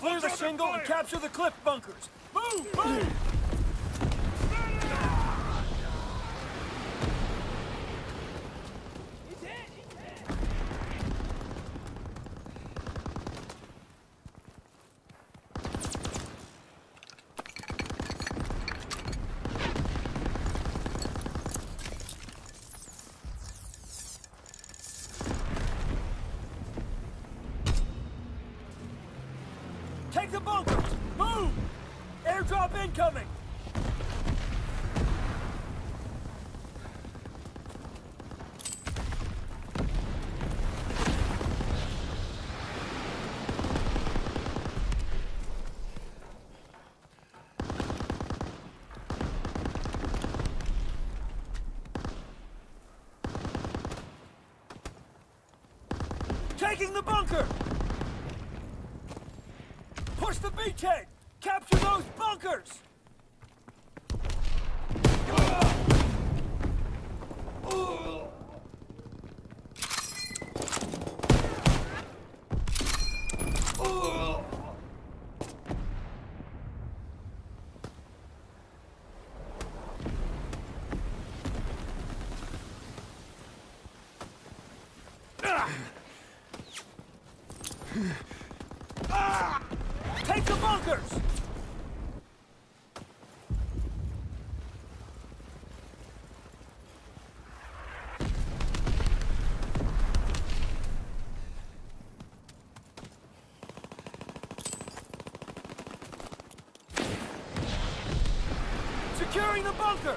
Clear the shingle and capture the cliff bunkers. Move! Move! Take the bunkers! Move! Airdrop incoming! Taking the bunker! Push the beachhead! Capture those bunkers! Take the bunkers! Securing the bunker!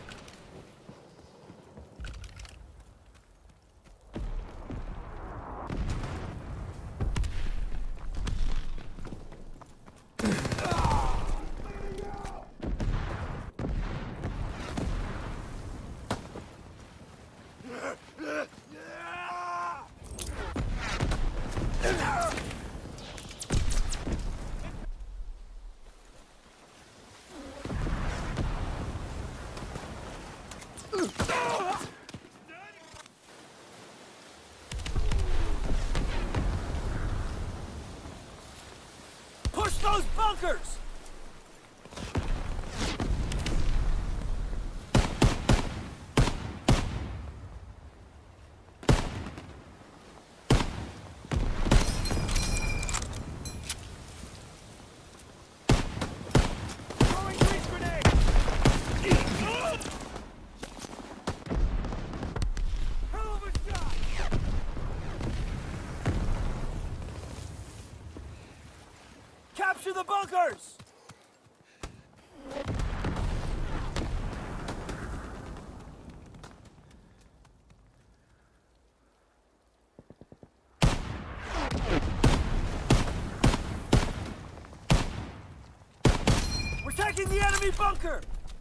Push those bunkers! Throwing grease grenade! Hell of a shot! Capture the bunkers! We're taking the enemy bunker!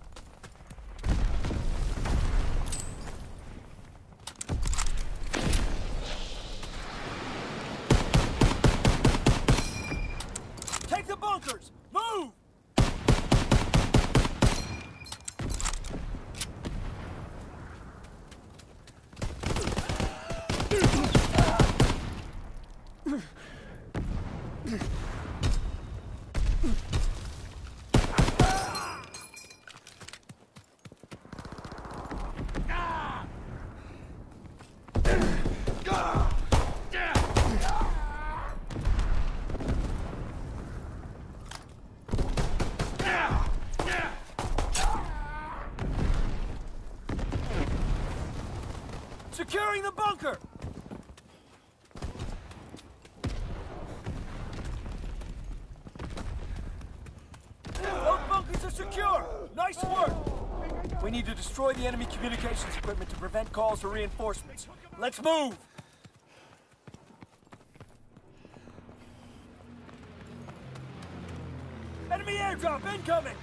Take the bunkers! Move! Securing the bunker! Those bunkers are secure! Nice work! We need to destroy the enemy communications equipment to prevent calls for reinforcements. Let's move! Enemy airdrop incoming!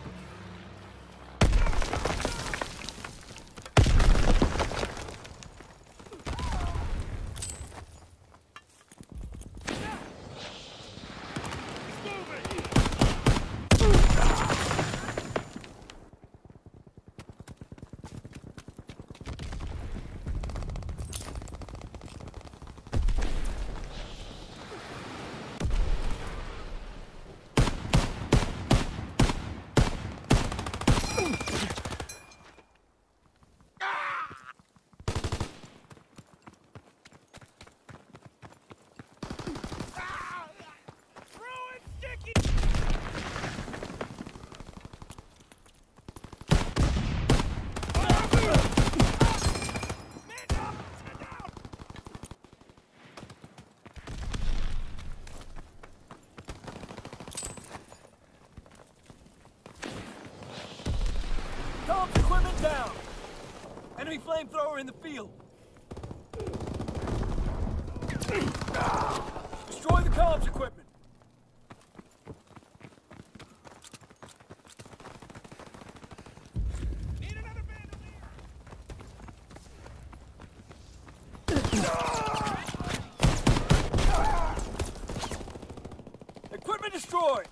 Enemy flamethrower in the field. Destroy the comms equipment. Need another bandolier! Equipment destroyed.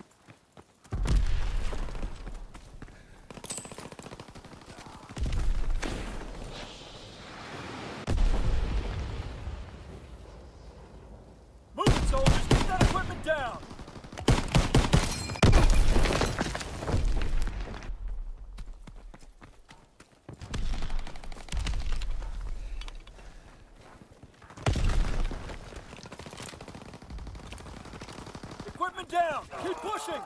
Move it, soldiers. Get that equipment down. Equipment down. Keep pushing.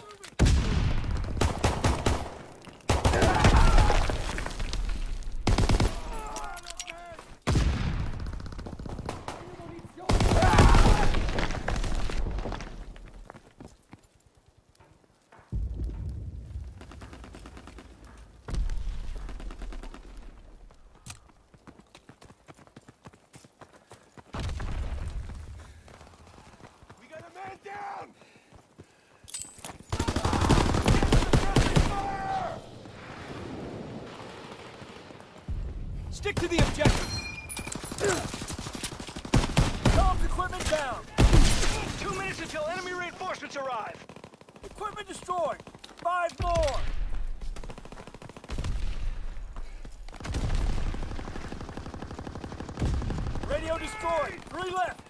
We got a man down! Stick to the objective. Comms equipment down. 2 minutes until enemy reinforcements arrive. Equipment destroyed. 5 more. Radio destroyed. 3 left.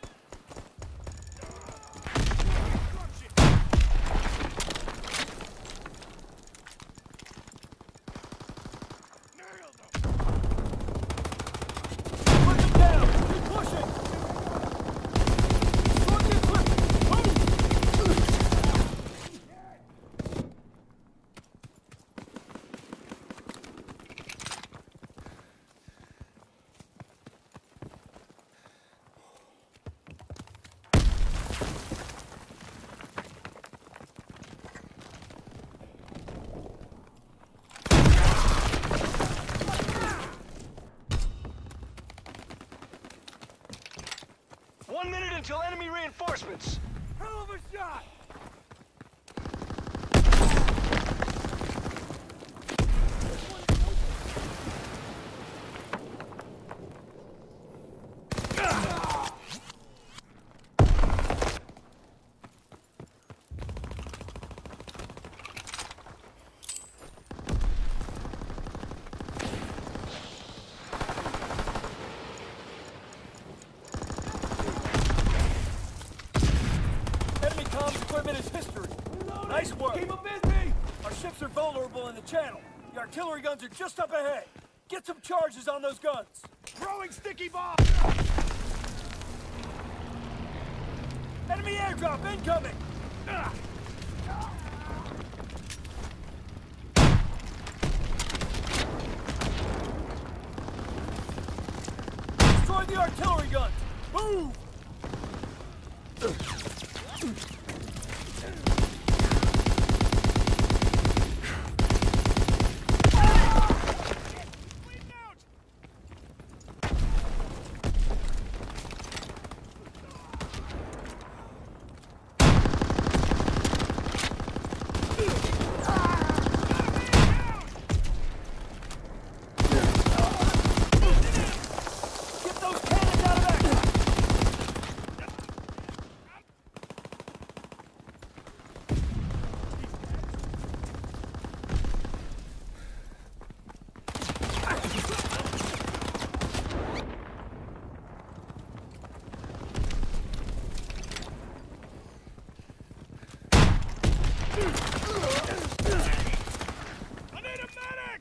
Equipment down. Keep pushing. Destroy the equipment. Move. One minute until enemy reinforcements. Hell of a shot. Enemy comms equipment is history. Nice work. Keep 'em busy! Our ships are vulnerable in the channel. The artillery guns are just up ahead. Get some charges on those guns. Throwing sticky bombs! Enemy airdrop incoming. Destroy the artillery guns. Move. Bleeding out! Get those cannons out of action. I need a medic!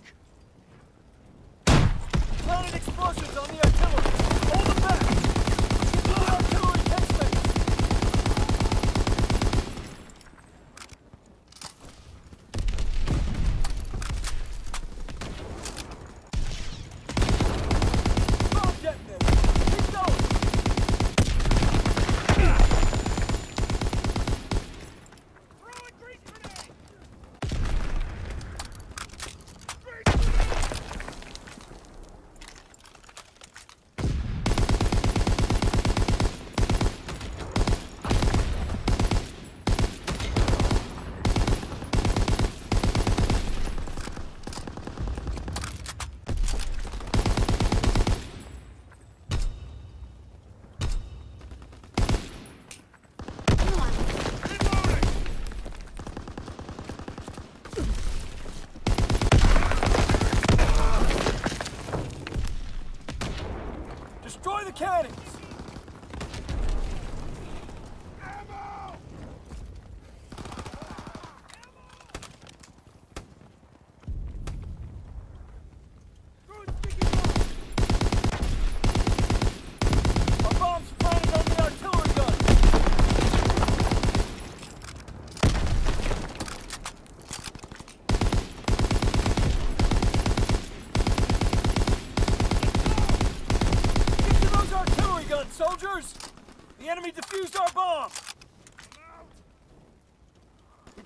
Planted explosives on the artillery. Hold them back. Get to the artillery casemates. Bomb detonator. Keep going. Throwing grease grenade! Grease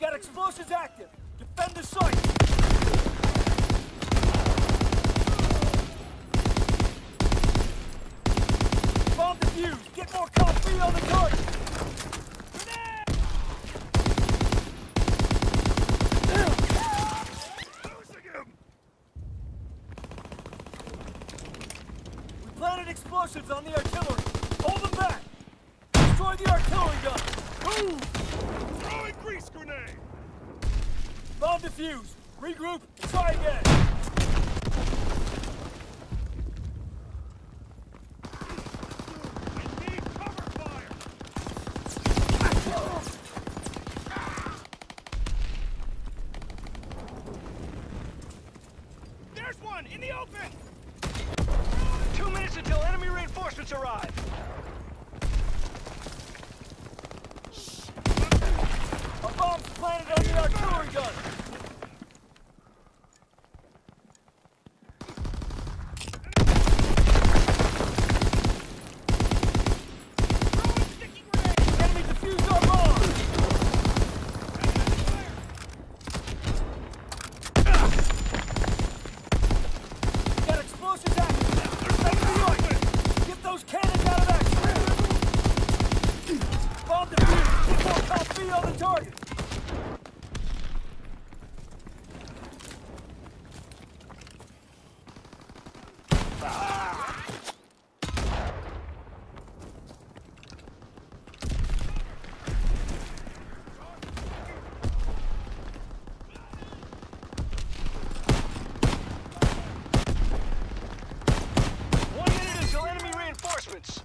got explosives active. Defend the site. Bomb defused. Get more coffee on the target. We planted explosives on the artillery. Hold them back. Destroy the artillery gun. Move! Throwing grease grenade! Bomb defused. Regroup and try again. I need cover fire! There's one in the open! 2 minutes until enemy reinforcements arrive. A bomb's planted on the artillery gun. Throwing sticky grenade! Enemy defused our bomb. Got explosives active. Defend the right. Get those cannons out of action. Bomb defused. Get more coffee on the target. Reinforcements.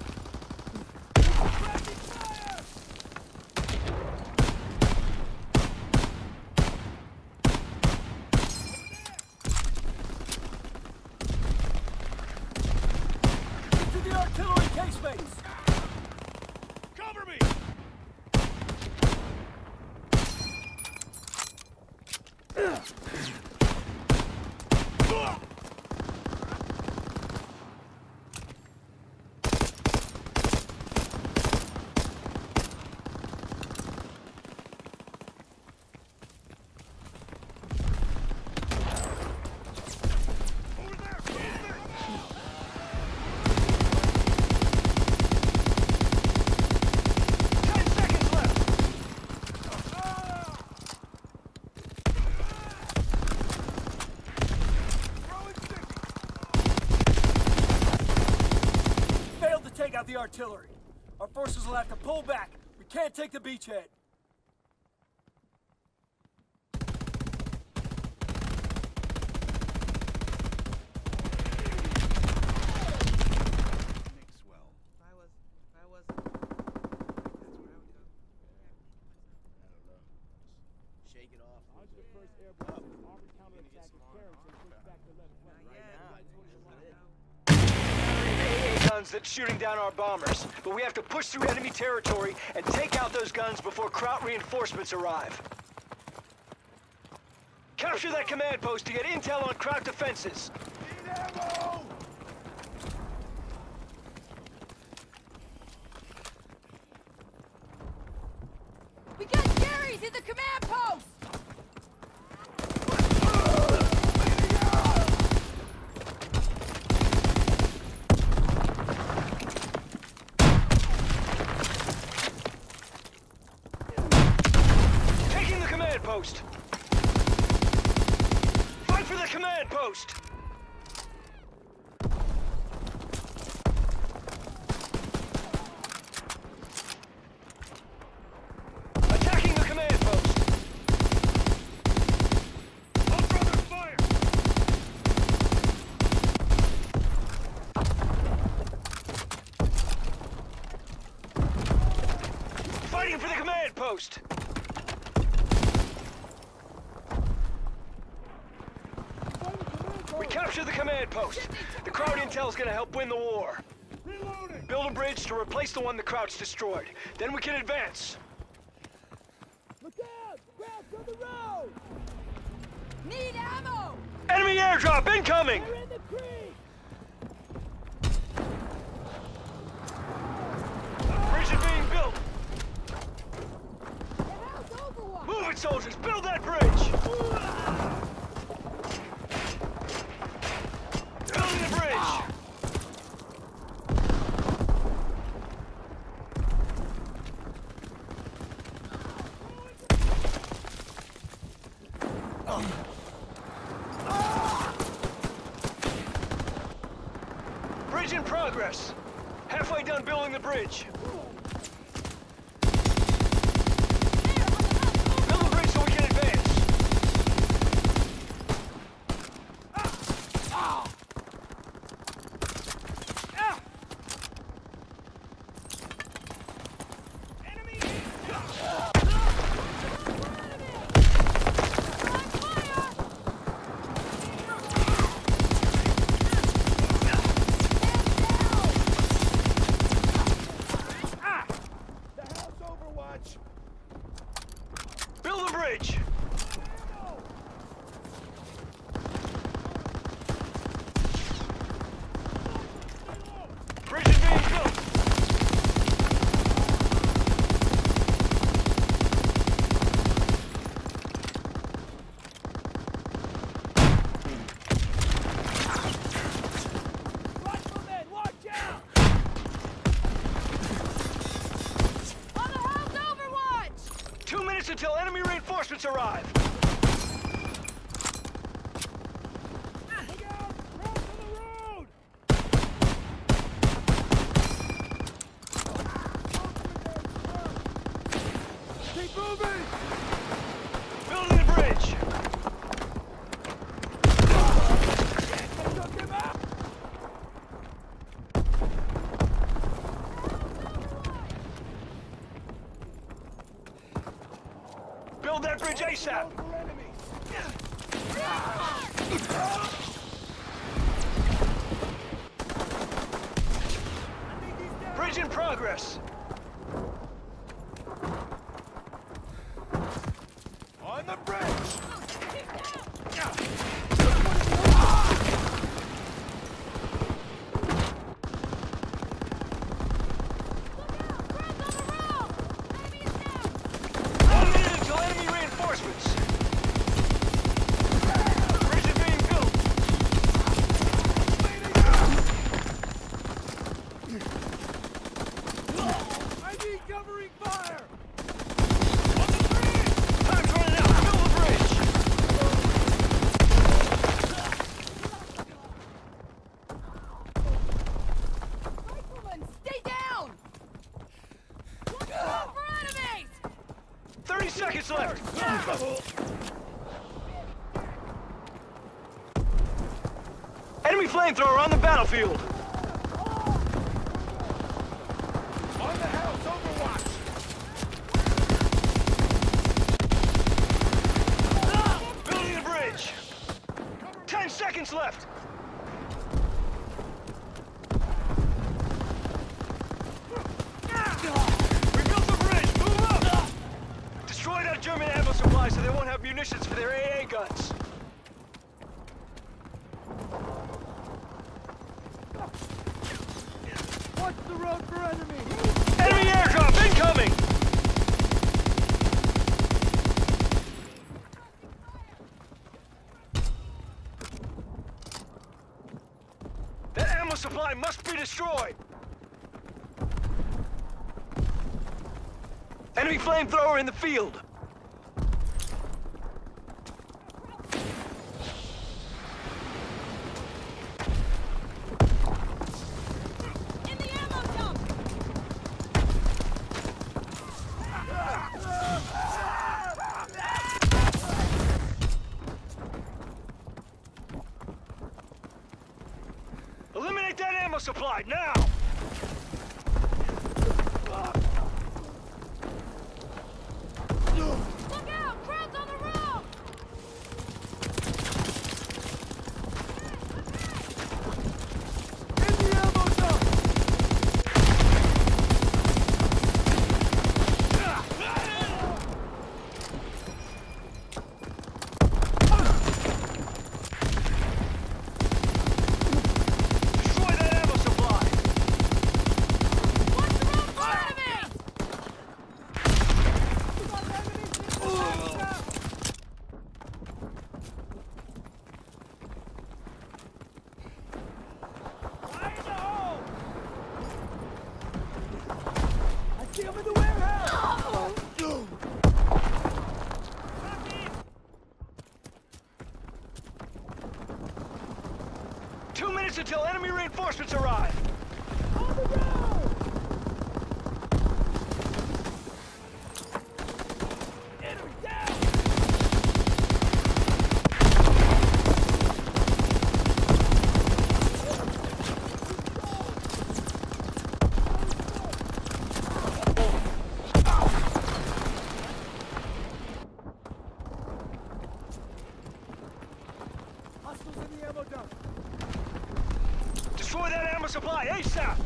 Get to the artillery casemates. Cover me! Over there! Over there! 10 seconds left. Throwing sticky! Failed to take out the artillery. Our forces will have to pull back. We can't take the beachhead. Mix well. If I was, that's where I would go. I don't know. Just shake it off. On to the first airborne. Armored counterattack is Carrington. Push back the left flank. Not yet. AA guns that's shooting down our bombers, but we have to push through enemy territory and take out those guns before Kraut reinforcements arrive. Capture that command post to get intel on Kraut defenses. Need ammo! We got Jerry's in the command post! Taking the command post. Fight for the command post. Attacking the command post. Hold brother fire! Fighting for the command post. We capture the command post. The Kraut intel's gonna help win the war. Reloading! Build a bridge to replace the one the Kraut's destroyed. Then we can advance. Look out! Kraut's on the road! Need ammo! Enemy airdrop incoming! They're in the creek! Bridge is being built. The house Overwatch! Move Move it, soldiers! Build that bridge! Building the bridge! Bridge in progress. Halfway done building the bridge. Build the bridge so we can advance. Build the bridge! Bridge is being built! Riflemen, watch out! On the house overwatch! 2 minutes until enemy reinforcements arrive. Look out! Cross on the road! Keep moving! Building the bridge! Took him out! Build that bridge ASAP! For enemies! Bridge in progress! On the bridge! One minute until enemy reinforcements! Bridge is being built! I need covering fire! Time's running out! Build the bridge! Riflemen, stay down! Look out for enemies! 30 seconds left! Enemy flamethrower on the battlefield! On the house, overwatch! Building the bridge! 10 seconds left! We built the bridge! Move up! Destroy that German ammo supply so they won't have munitions for their AA guns. Watch the road for enemy! Enemy airdrop incoming! That ammo supply must be destroyed! Enemy flamethrower in the field! In the ammo dump! Eliminate that ammo supply, now! Look out! Crowds on the road! In the ammo dump! Destroy that ammo supply! minutes until enemy reinforcements arrive. On the road! Enemy down! Hostiles in the ammo dump. Destroy that ammo supply, ASAP!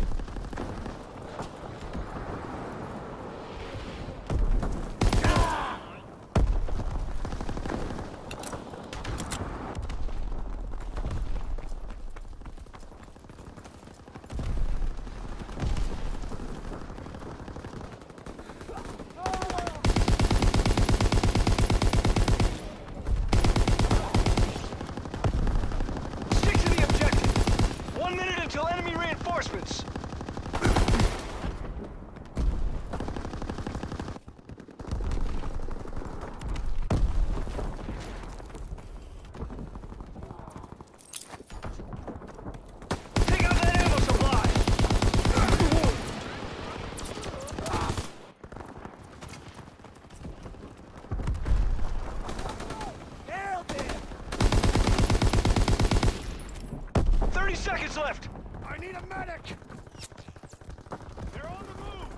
Stick to the objective. 1 minute until enemy reinforcements. Take out that ammo supply. Nailed it! 30 seconds left. I need a medic! They're on the move!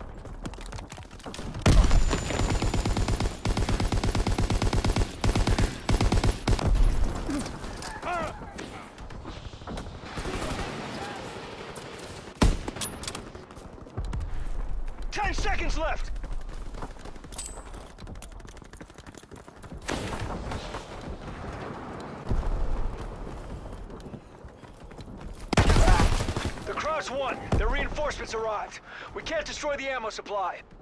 10 seconds left. The Krauts won. Their reinforcements arrived. We can't destroy the ammo supply.